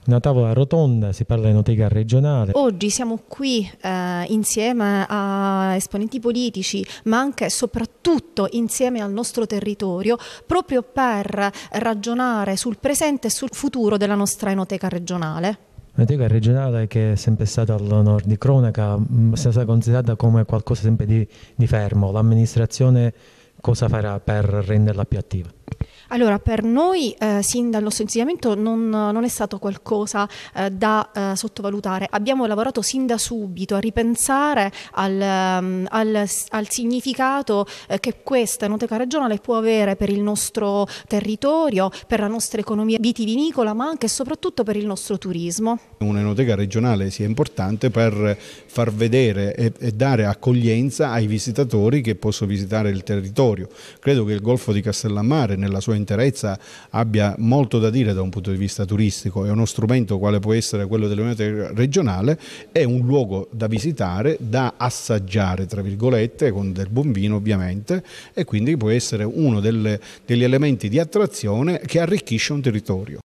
una tavola rotonda, si parla di enoteca regionale. Oggi siamo qui insieme a esponenti politici, ma anche e soprattutto insieme al nostro territorio, proprio per ragionare sul presente e sul futuro della nostra enoteca regionale. L'enoteca regionale, che è sempre stata all'onor di cronaca, è stata considerata come qualcosa sempre di fermo. L'amministrazione cosa farà per renderla più attiva? Allora, per noi sin dal nostro insediamento non è stato qualcosa da sottovalutare. Abbiamo lavorato sin da subito a ripensare al significato che questa enoteca regionale può avere per il nostro territorio, per la nostra economia vitivinicola, ma anche e soprattutto per il nostro turismo. Un'enoteca regionale sia importante per far vedere e dare accoglienza ai visitatori che possono visitare il territorio. Credo che il Golfo di Castellammare, nella sua interezza, abbia molto da dire da un punto di vista turistico. È uno strumento quale può essere quello dell'enoteca regionale, è un luogo da visitare, da assaggiare tra virgolette, con del buon vino ovviamente, e quindi può essere uno degli elementi di attrazione che arricchisce un territorio.